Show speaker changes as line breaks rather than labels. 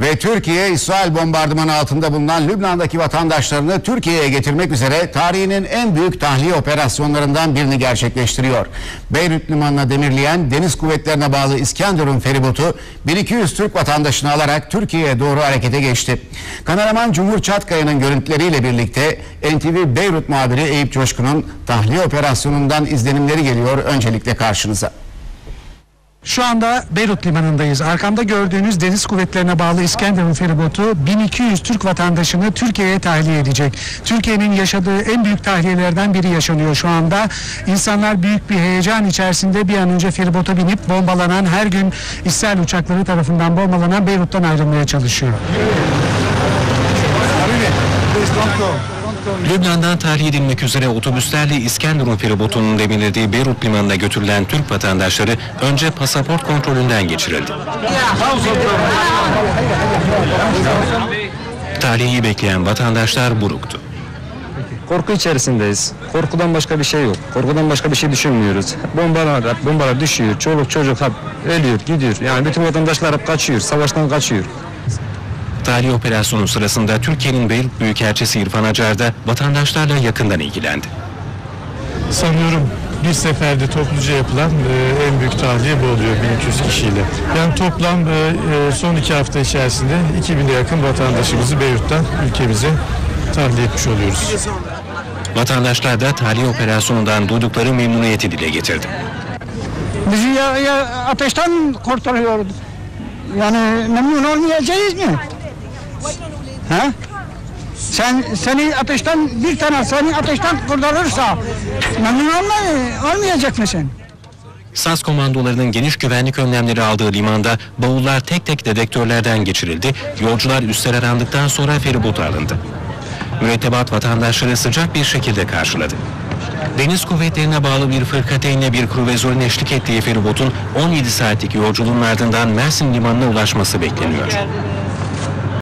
Ve Türkiye, İsrail bombardımanı altında bulunan Lübnan'daki vatandaşlarını Türkiye'ye getirmek üzere tarihinin en büyük tahliye operasyonlarından birini gerçekleştiriyor. Beyrut limanına demirleyen Deniz Kuvvetlerine bağlı İskenderun feribotu 1200 Türk vatandaşını alarak Türkiye'ye doğru harekete geçti. Kameraman Cumhur Çatkaya'nın görüntüleriyle birlikte NTV Beyrut muhabiri Eyüp Coşkun'un tahliye operasyonundan izlenimleri geliyor öncelikle karşınıza.
Şu anda Beyrut limanındayız. Arkamda gördüğünüz Deniz Kuvvetlerine bağlı İskenderun feribotu 1200 Türk vatandaşını Türkiye'ye tahliye edecek. Türkiye'nin yaşadığı en büyük tahliyelerden biri yaşanıyor şu anda. İnsanlar büyük bir heyecan içerisinde bir an önce feribota binip bombalanan, her gün İsrail uçakları tarafından bombalanan Beyrut'tan ayrılmaya çalışıyor.
Lübnan'dan tahliye edilmek üzere otobüslerle İskenderun feribotunun demirlediği Beyrut limanına götürülen Türk vatandaşları önce pasaport kontrolünden geçirildi. Tahliyeyi bekleyen vatandaşlar buruktu.
Korku içerisindeyiz. Korkudan başka bir şey yok. Korkudan başka bir şey düşünmüyoruz. Bombalar düşüyor. Çoluk çocuk hep ölüyor, gidiyor. Yani bütün vatandaşlar hep kaçıyor. Savaştan kaçıyor.
Tahliye operasyonu sırasında Türkiye'nin Beyrut Büyükelçisi İrfan Acar da vatandaşlarla yakından ilgilendi.
Sanıyorum bir seferde topluca yapılan en büyük tahliye bu oluyor 1200 kişiyle. Yani toplam son 2 hafta içerisinde 2000'e yakın vatandaşımızı Beyrut'tan ülkemize tahliye etmiş oluyoruz.
Vatandaşlar da tahliye operasyonundan duydukları memnuniyeti dile getirdi.
Bizi ya ateşten kurtarıyordu. Yani memnun olmayacağız mı? Ha? Seni ateşten bir tane seni ateşten kurtarırsa memnun olmayacak mısın?
SAS komandolarının geniş güvenlik önlemleri aldığı limanda bavullar tek tek dedektörlerden geçirildi, yolcular üstler arandıktan sonra feribota alındı. Mürettebat vatandaşları sıcak bir şekilde karşıladı. Deniz Kuvvetlerine bağlı bir fırkateynle bir kruvazörün eşlik ettiği feribotun 17 saatlik yolculuğun ardından Mersin limanına ulaşması bekleniyor.